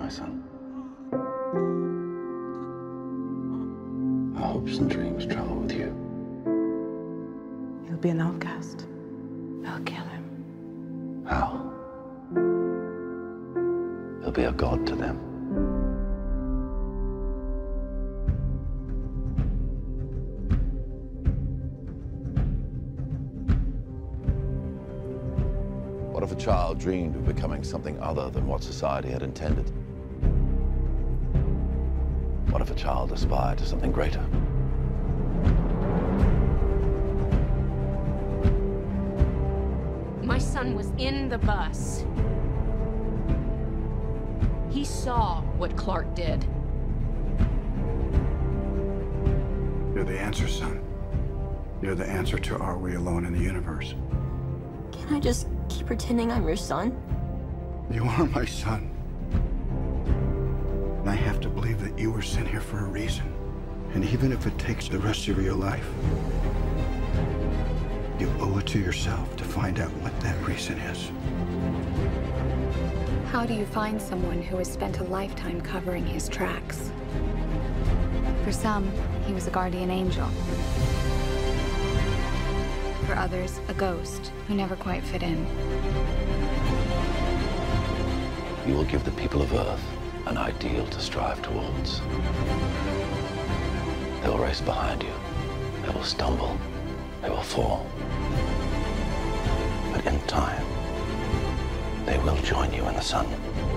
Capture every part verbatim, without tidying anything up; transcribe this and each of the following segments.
my son. Our hopes and dreams travel with you. He'll be an outcast. They'll kill him. How? He'll be a god to them. What if a child dreamed of becoming something other than what society had intended? What if a child aspired to something greater? My son was in the bus. He saw what Clark did. You're the answer, son. You're the answer to are we alone in the universe? Can I just keep pretending I'm your son? You are my son. And I have to believe that you were sent here for a reason. And even if it takes the rest of your life, you owe it to yourself to find out what that reason is. How do you find someone who has spent a lifetime covering his tracks? For some, he was a guardian angel. For others, a ghost who never quite fit in. You will give the people of Earth an ideal to strive towards. They will race behind you. They will stumble. They will fall. But in time, they will join you in the sun.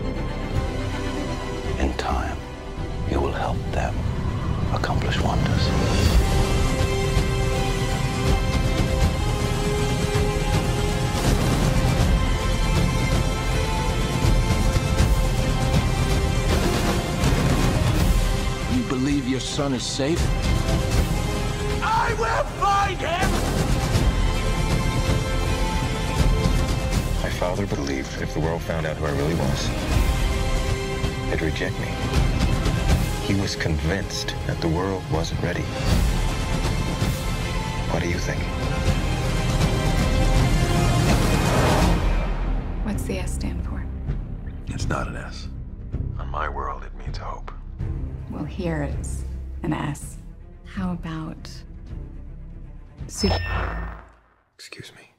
In time, you will help them accomplish wonders. You believe your son is safe? I will find him! My father believed if the world found out who I really was, they'd reject me. He was convinced that the world wasn't ready. What do you think? What's the S stand for? It's not an S. On my world, it means hope. Well, here it's an S. How about... Super... Excuse me.